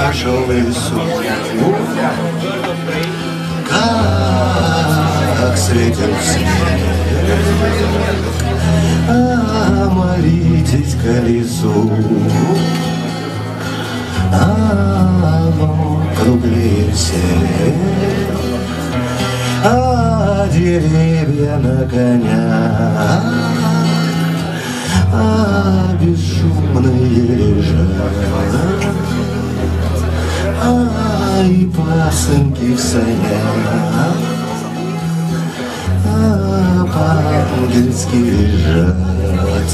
нашел в лесу, как светит снег. А молитесь колесу, оно круглее всех. А деревья на конях, бесшумные лежат, и пасынки в санях, по-ангельски лежат.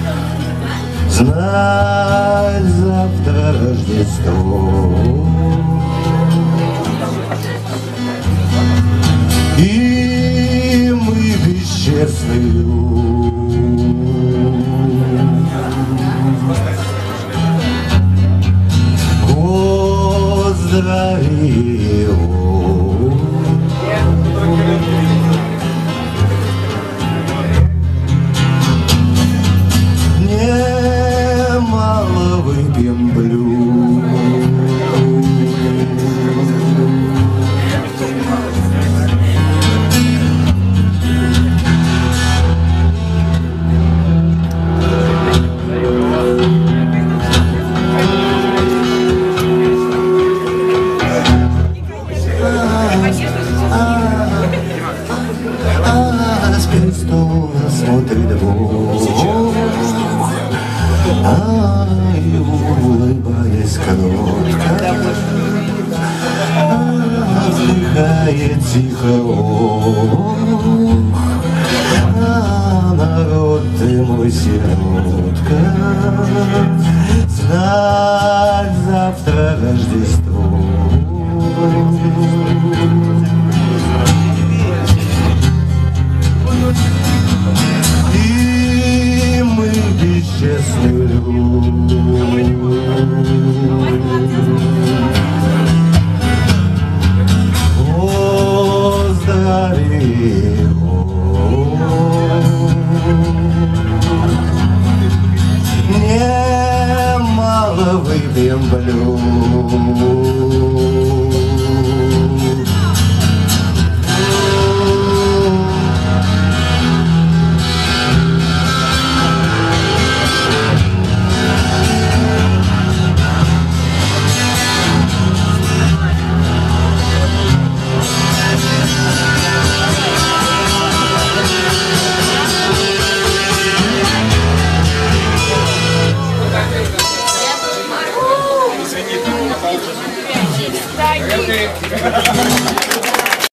Знать завтра Рождество, и мы бесчестный люд поздравил. Немало выпьем блюд, с престола смотрит Бог, и улыбаясь кротко, вздыхает тихо он. Народ ты мой сиротка, знать завтра Рождество. И мы бесчестный люд поздравил. Немало выпьем блюд.